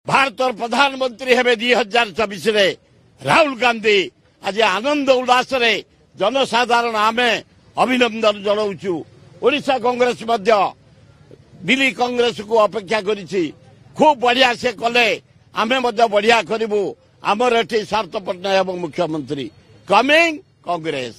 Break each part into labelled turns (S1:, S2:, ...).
S1: भारत प्रधानमंत्री हेबे 2024 राहुल गांधी आज आनंद उल्लास जनसाधारण आमे अभिनंदन जनाऊँ। ओडिशा कांग्रेस दिल्ली कांग्रेस को अपेक्षा करिछि। खूब बढ़िया से कले आमे बढ़िया करूँ। आमर एठी सार्थ पट्टनायक मुख्यमंत्री कमिंग कांग्रेस।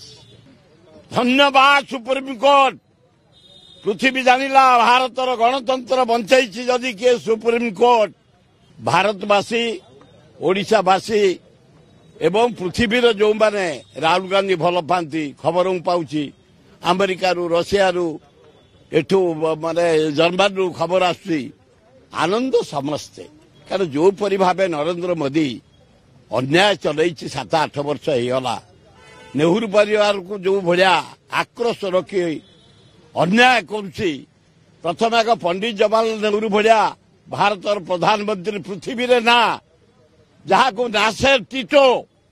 S1: धन्यवाद सुप्रीम कोर्ट। पृथ्वी जानिला भारतर गणतंत्र बंचाई जदि किए सुप्रीम कोर्ट। भारतवासी ओडिशावासी एवं पृथ्वीर जो माने राहुल गांधी भल पाती खबर पाऊँ अमेरिका रशिया एठू माने जर्मन रु खबर आसुची आनंद समस्ते। कारण जो परी भाव नरेंद्र मोदी अन्याय चलई 7-8 वर्ष होगा नेहरू परिवार को जो भाया आक्रोश रखी अन्याय करुच्ची। प्रथम एक पंडित जवाहरलाल नेहरू भाया भारत प्रधानमंत्री पृथ्वी रे ना जहाँ को नासेर टीटो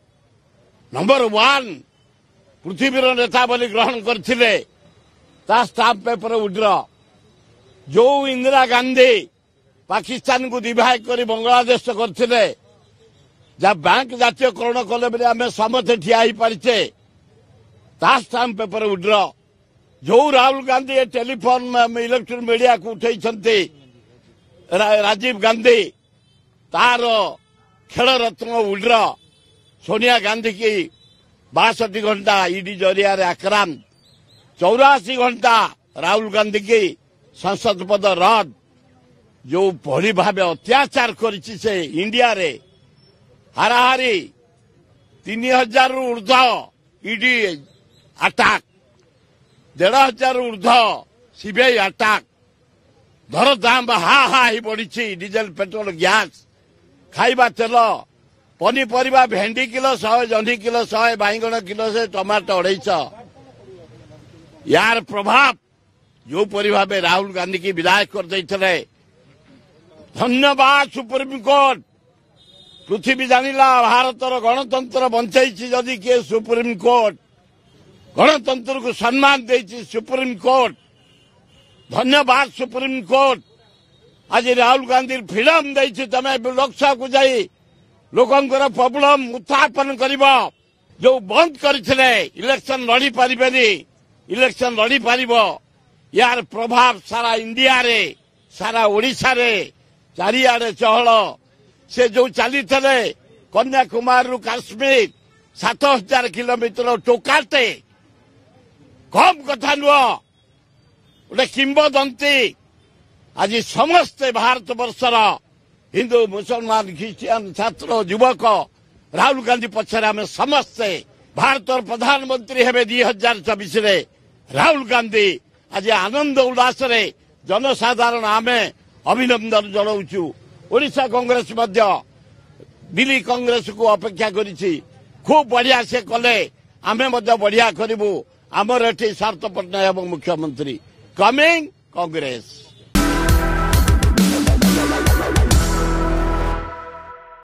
S1: नंबर 1 पृथ्वीर नेता बोली ग्रहण करथिले ता स्टाम्प पेपर उड्र। जो इंदिरा गांधी पाकिस्तान को डिवाइड कर बांग्लादेश करथिले जहाँ बैंक जातीयकरण कले बेले आम समस्ते ठिया ही पारिचे ता स्टाम्प पेपर उड्र। जो Rahul Gandhi telephone electronic media को उठे राजीव गांधी तार खेल रत्न उड्र। सोनिया गांधी की 62 घंटा ईडी जरिया आक्रांत। 84 घंटा राहुल गांधी की संसद पद रद्द। जो भली भाव अत्याचार करिछि से इंडिया रे हाराहारी 3000 रु ऊर्ध ईडी अटैक 1500 रु ऊर्ध सीबीआई अटैक। दर दाम हा ही बढ़ी डीजेल पेट्रोल गैस खाइबा तेल पनीपरिया भेंडी किलो 100 जह्नी किलो 100 बैगण किलो से टमाटो 250। यार प्रभाव जो परी भाव राहुल गांधी की विधायक कर देइथिले। धन्यवाद सुप्रीम कोर्ट। पृथ्वी जानिला भारतर गणतंत्र बंचाई जदि किए सुप्रीम कोर्ट। गणतंत्र को सम्मान देइछि सुप्रीम कोर्ट। धन्यवाद सुप्रीम कोर्ट। आज राहुल गांधी फ्रीडम देइछि तमे लोकसभा को जाई लोकंकर प्रॉब्लम उत्थापन करिबो। जो बंद करथिले इलेक्शन लड़ी पारिबेनी इलेक्शन लड़ी पारिबो। यार प्रभाव सारा इंडिया रे सारा ओडिशा रे चारिआडे चहल। से जो चली थे कन्याकुमारी रु काश्मीर 7000 किलोमीटर टोकाटे कम कथा नुह गोटे किंबदंती। आज समस्ते भारत वर्षर हिंदू मुसलमान ख्रिस्टियान छात्र युवक राहुल गांधी पक्षरे आम समस्ते। भारत प्रधानमंत्री हेबे 2024 राहुल गांधी आज आनंद उल्लास जनसाधारण आमे अभिनंदन जनाऊँ। ओडिशा कांग्रेस दिल्ली कांग्रेस को अपेक्षा करिछि। खूब बढ़िया से कले आमे बढ़िया करूँ। आमर एठी सार्थ पट्टनायक मुख्यमंत्री कमिंग कांग्रेस।